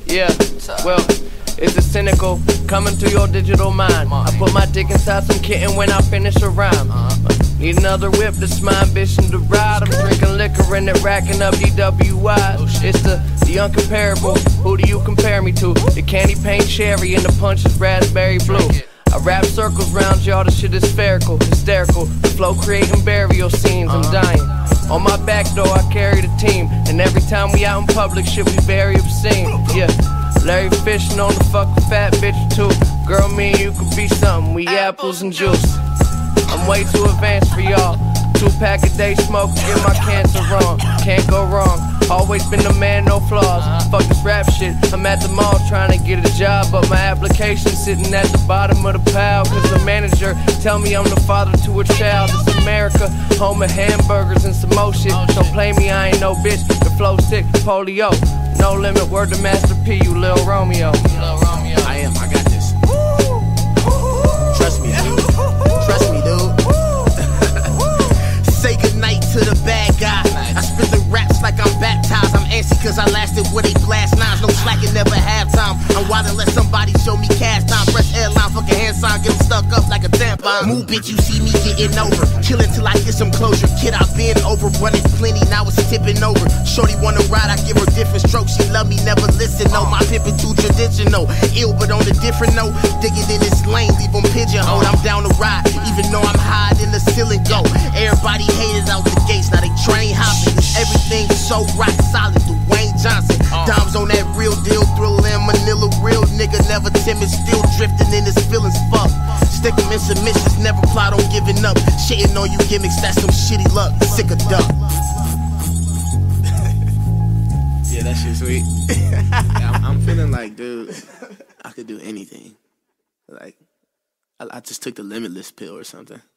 Yeah, well, it's a cynical coming through your digital mind. I put my dick inside some kitten when I finish a rhyme. Need another whip, that's my ambition to ride. I'm drinking liquor and it racking up DWIs. It's the uncomparable. Who do you compare me to? The candy paint cherry and the punch is raspberry blue. I wrap circles round y'all, this shit is spherical, hysterical. The flow creating burial scenes, I'm dying. On my back door, I carry the team. And every time we out in public, shit, we very obscene. Yeah, Larry fishing on the fucking fat bitch too. Girl, me and you could be something, we apples and juice. I'm way too advanced for y'all. 2-pack a day smoke, get my cancer wrong. Can't go wrong, always been the man, no flaws. Fuck this rap shit, I'm at the mall trying to get a job, but my application sitting at the bottom of the pile. Cause the manager tell me I'm the father to a child. It's America, home of hamburgers and some more shit. Don't play me, I ain't no bitch, the flow sick, polio. No limit, word to Master P, you Lil Romeo. I am, I got this. Trust me, dude. Trust me, dude. Say goodnight to the bad guy. I spit the raps like I'm baptized. I'm antsy cause I lasted where they blast knives. No slacking, never have time. I'm wild unless somebody show me cast time. Press airline, fuck a hand sign, get them stuck up like a tampon. Move, bitch, you see me getting over. Kill it till I get some closure. Kid, I've been over, running plenty, now it's tipping over. Shorty wanna ride, I give her different strokes. She love me, never listen, no. My pimpin' too traditional. Ill, but on a different note. Digging in this lane, leave them pigeonholed. I'm down to ride, even though I'm high in the ceiling go. Everybody hated out the gates, now they train hopping. Everything so rock solid, Dwayne Johnson. Dimes on that real deal, Thriller in Manila. Real nigga, never timid, still drifting in his feelings, fuck. Stick 'em in submissions, never plot on giving up. Shitting on you gimmicks, that's some shitty luck. Sick of duck. Yeah, that shit sweet. Yeah, I'm feeling like, dude, I could do anything. Like, I just took the Limitless pill or something.